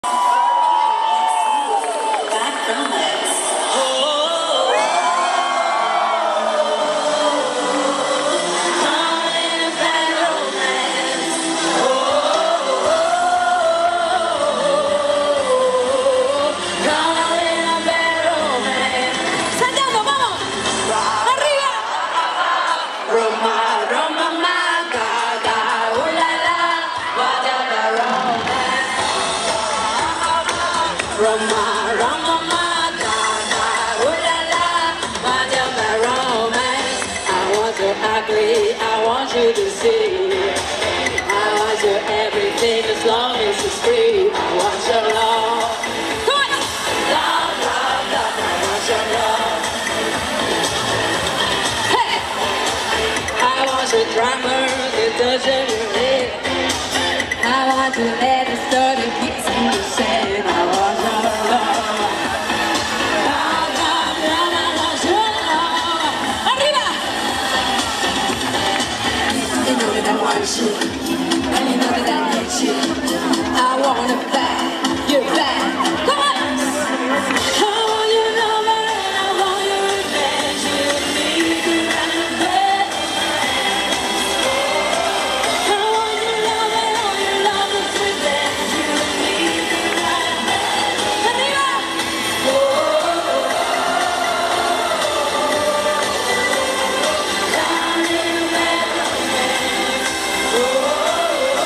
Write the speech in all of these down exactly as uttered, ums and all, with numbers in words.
Roma, Roma, ma, da, da, ooh la la, my Delta romance. I want you ugly, I want you to see. I want you everything as long as it's free. I want your love. Come on! Love, love, love, I want your love. Hey! I want your drama, it doesn't relate. I want to let it start to kiss in the sand. I want your love. Love, love, love, I want your love. Arriba! You know that I want you, and you know that I need you. I want it back, you're back. Come on! I want your love and I want your revenge. You need to run away. I want your love and all your love is revenge. You need to run away. Arriba! Oh, oh, oh. Down in the meadows. Oh, oh,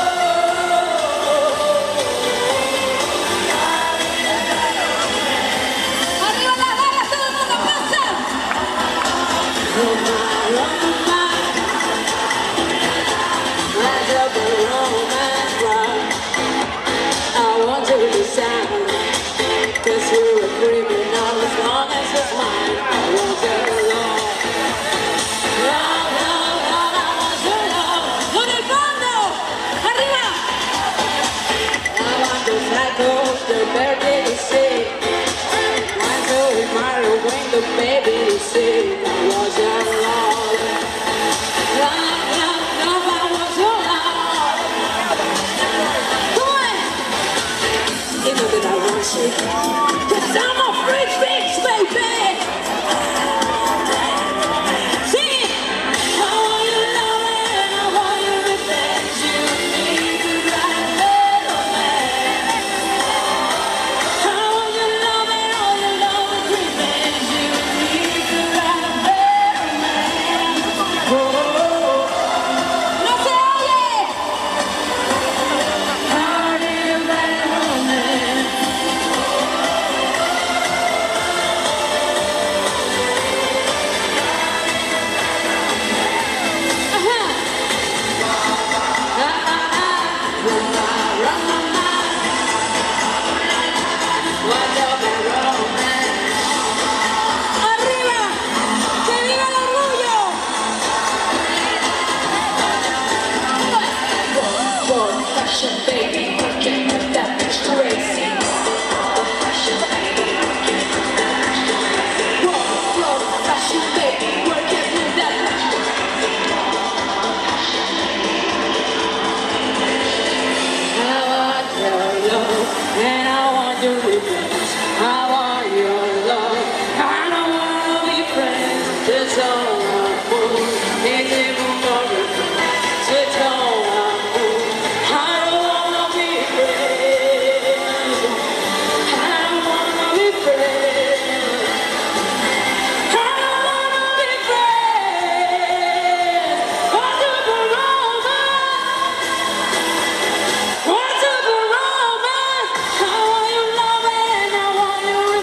oh. Arriba la barra, todo el mundo pasa. Roma, Roma, my double romance rock. I want you to sound, cause you're a criminal as long as it's mine. I want your love. Love, love, love, I want your love. Con el fondo, arriba. I want the cycles, the baby to see. Want to admire when the baby to see. I want your love. Love, love, love, I want your love. Come on. You know that I want you, cause I'm a freak bitch, baby. Sing it. I want your love and I want your revenge. You need to ride better, man. I want your love and all your love is revenge. You need to ride better, man. Oh, oh, oh. No se oye. Heart in a bad romance. Arriba, que viva el orgullo. Boy, fashion baby, working with that bitch crazy. Fashion baby, working with that bitch crazy. Whoa, fashion baby, working with that bitch crazy. I want your love, and I want your revenge. I want your love, I don't wanna be friends. It's all I want, it's even more revenge. It's all I want, I don't wanna be friends. I don't wanna be friends. I don't wanna be friends. What's up, romance? What's up, romance? I want your love and I want your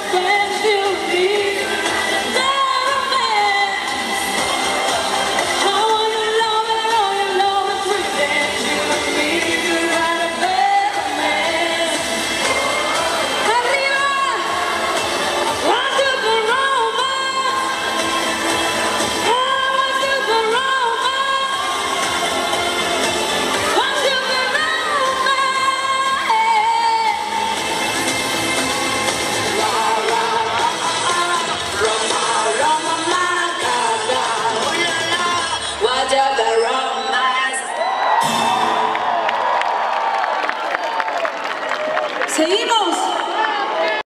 Seguimos.